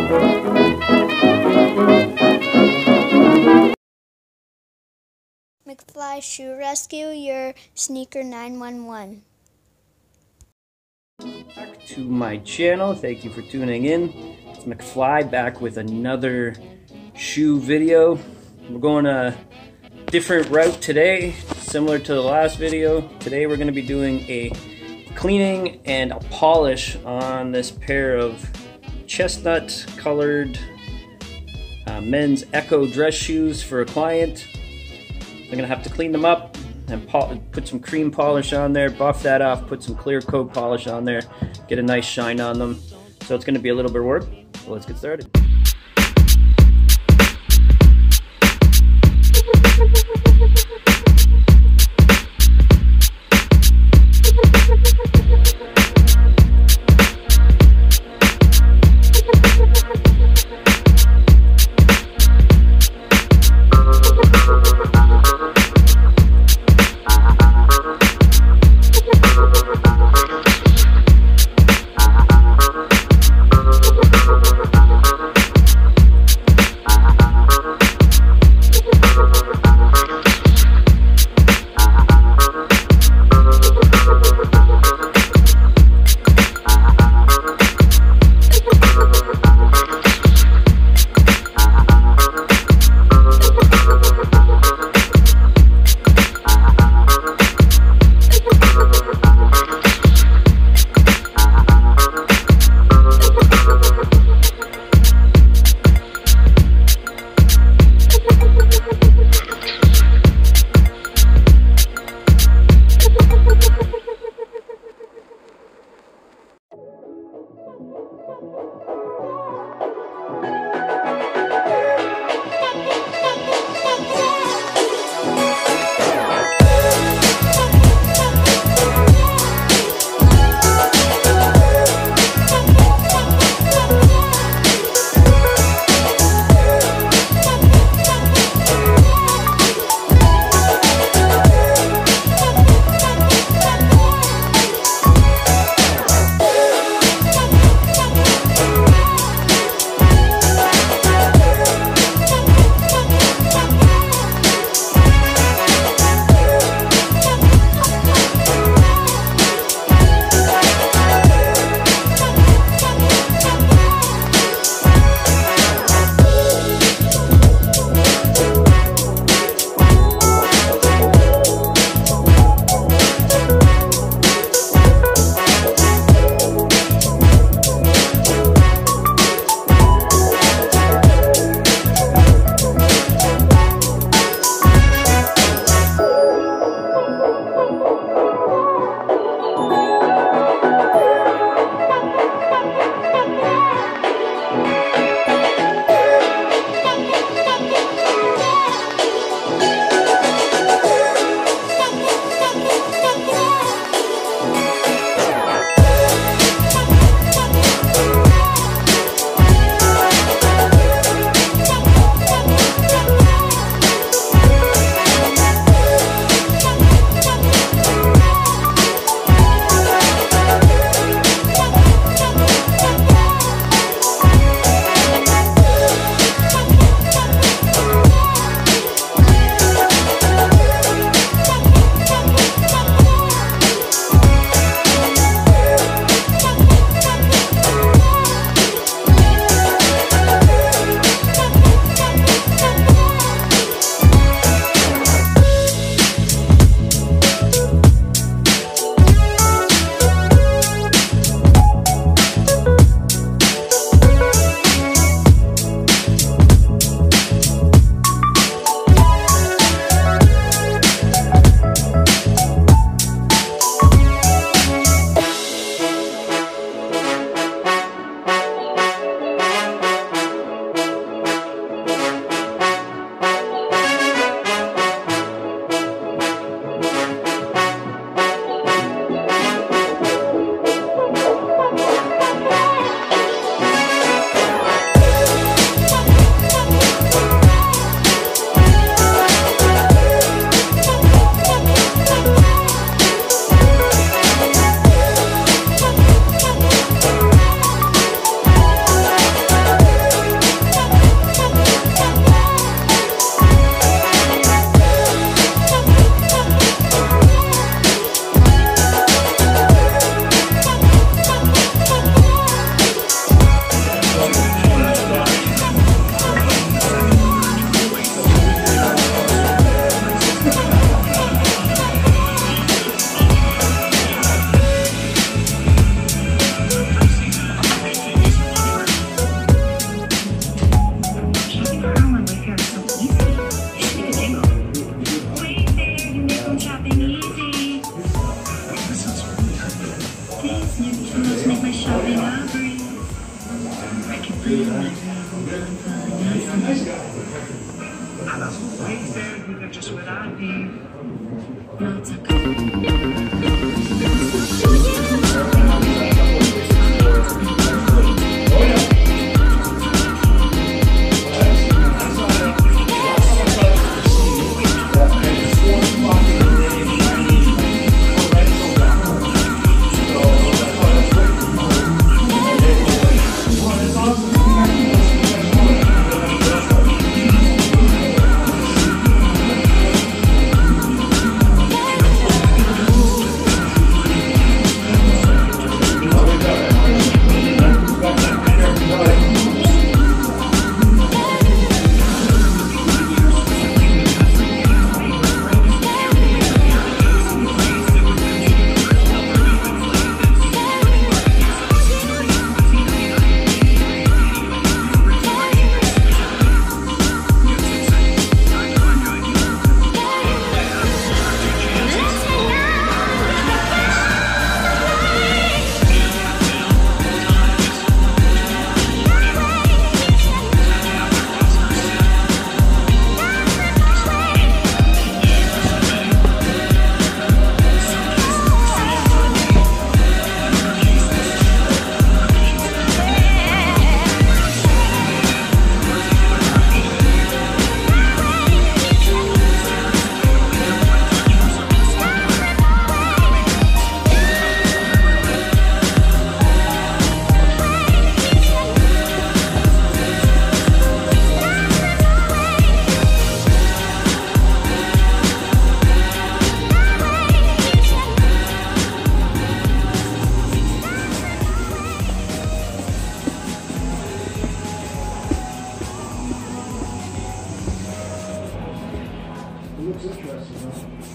McFly Shoe Rescue, your sneaker 911. Back to my channel. Thank you for tuning in. It's McFly back with another shoe video. We're going a different route today, similar to the last video. Today we're going to be doing a cleaning and a polish on this pair of chestnut colored men's Ecco dress shoes for a client. I'm going to have to clean them up and put some cream polish on there, buff that off, put some clear coat polish on there, get a nice shine on them. So it's going to be a little bit of work. So let's get started. looks interesting, huh?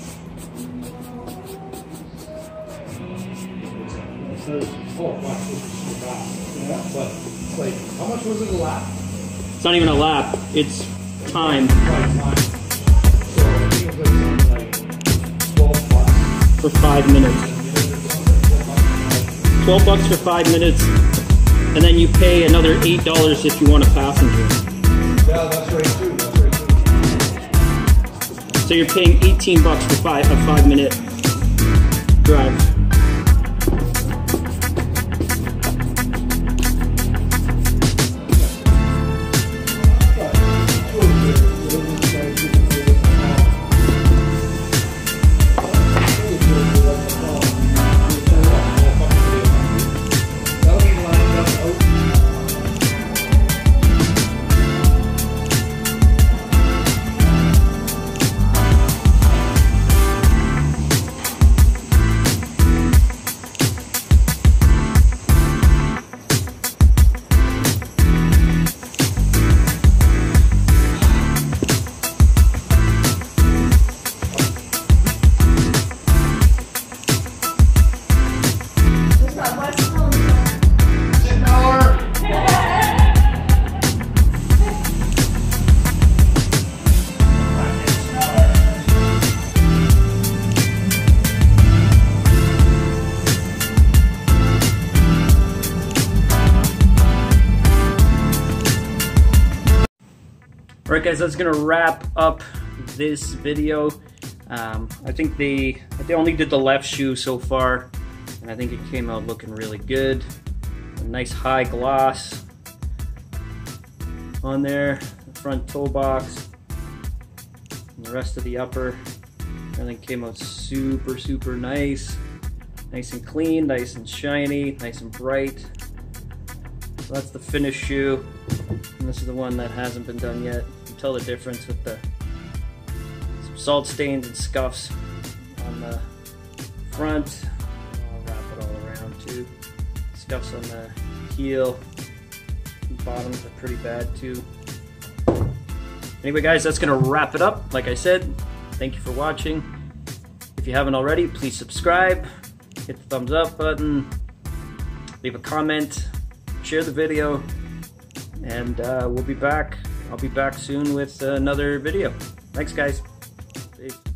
It says, oh, wow, this is the lap. Yeah. But it's like, how much was it a lap? It's not even a lap, it's time. Right, time. So I think it was like 12 bucks. For 5 minutes. 12 bucks for 5 minutes, and then you pay another $8 if you want a passenger. Yeah, that's right too. That's right too. So you're paying 18 bucks for a 5-minute drive. Alright guys, that's gonna wrap up this video. I think they only did the left shoe so far, and I think it came out looking really good. A nice high gloss on there, the front toe box, and the rest of the upper. Everything came out super nice. Nice and clean, nice and shiny, nice and bright. So that's the finished shoe, and this is the one that hasn't been done yet. You can tell the difference with the some salt stains and scuffs on the front. I'll wrap it all around too. Scuffs on the heel. The bottoms are pretty bad too. Anyway guys, that's gonna wrap it up. Like I said, thank you for watching. If you haven't already, please subscribe, hit the thumbs up button, leave a comment, share the video, and we'll be back. I'll be back soon with another video. Thanks guys. Peace.